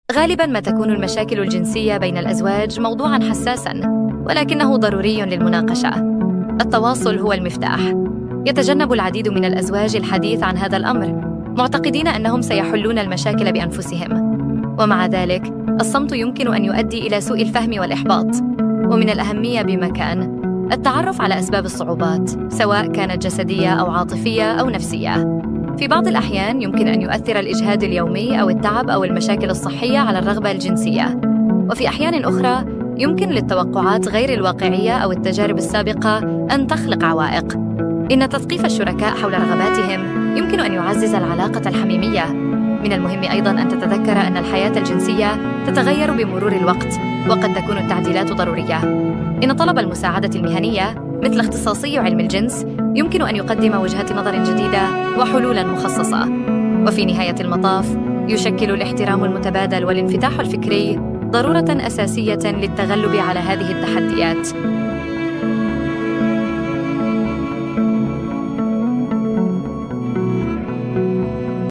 غالباً ما تكون المشاكل الجنسية بين الأزواج موضوعاً حساساً، ولكنه ضروري للمناقشة. التواصل هو المفتاح. يتجنب العديد من الأزواج الحديث عن هذا الأمر، معتقدين أنهم سيحلون المشاكل بأنفسهم. ومع ذلك، الصمت يمكن أن يؤدي إلى سوء الفهم والإحباط. ومن الأهمية بمكان التعرف على أسباب الصعوبات، سواء كانت جسدية أو عاطفية أو نفسية. في بعض الأحيان يمكن أن يؤثر الإجهاد اليومي أو التعب أو المشاكل الصحية على الرغبة الجنسية. وفي أحيان أخرى يمكن للتوقعات غير الواقعية أو التجارب السابقة أن تخلق عوائق. إن تثقيف الشركاء حول رغباتهم يمكن أن يعزز العلاقة الحميمية. من المهم أيضاً أن تتذكر أن الحياة الجنسية تتغير بمرور الوقت، وقد تكون التعديلات ضرورية. إن طلب المساعدة المهنية مثل اختصاصي علم الجنس يمكن أن يقدم وجهات نظر جديدة وحلولاً مخصصة. وفي نهاية المطاف، يشكل الاحترام المتبادل والانفتاح الفكري ضرورة أساسية للتغلب على هذه التحديات.